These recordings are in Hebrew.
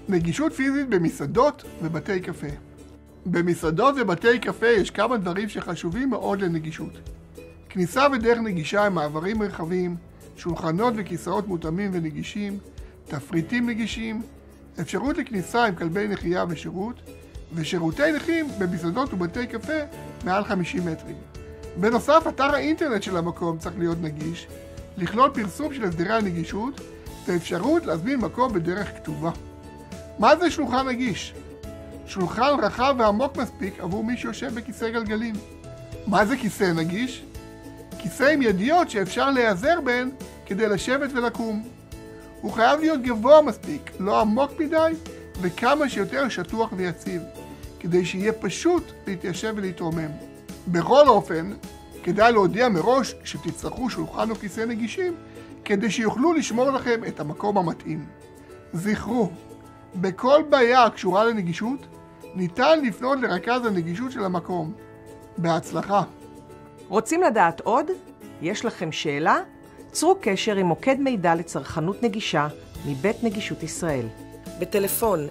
נגישות פיזית במסעדות ובתי קפה. במסעדות ובתי קפה יש כמה דברים שחשובים מאוד לנגישות. כניסה ודרך נגישה עם מעברים רחבים, שולחנות וכיסאות מותאמים ונגישים, תפריטים נגישים, אפשרות לכניסה עם כלבי נחייה ושירות, ושירותי נכים במסעדות ובתי קפה מעל 50 מטרים. בנוסף, אתר האינטרנט של המקום צריך להיות נגיש, לכלול פרסום של הסדרי הנגישות ואפשרות להזמין מקום בדרך כתובה. מה זה שולחן נגיש? שולחן רחב ועמוק מספיק עבור מי שיושב בכיסא גלגלים. מה זה כיסא נגיש? כיסא עם ידיות שאפשר להיעזר בהן כדי לשבת ולקום. הוא חייב להיות גבוה מספיק, לא עמוק מדי וכמה שיותר שטוח ויציב, כדי שיהיה פשוט להתיישב ולהתרומם. בכל אופן, כדאי להודיע מראש שתצטרכו שולחן או כיסא נגישים, כדי שיוכלו לשמור לכם את המקום המתאים. זכרו, בכל בעיה הקשורה לנגישות, ניתן לפנות לרכז הנגישות של המקום. בהצלחה. רוצים לדעת עוד? יש לכם שאלה? צרו קשר עם מוקד מידע לצרכנות נגישה מבית נגישות ישראל. בטלפון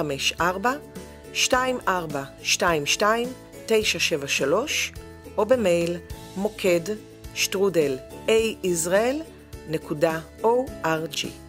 054-2422-973 או במייל moked@aisrael.org.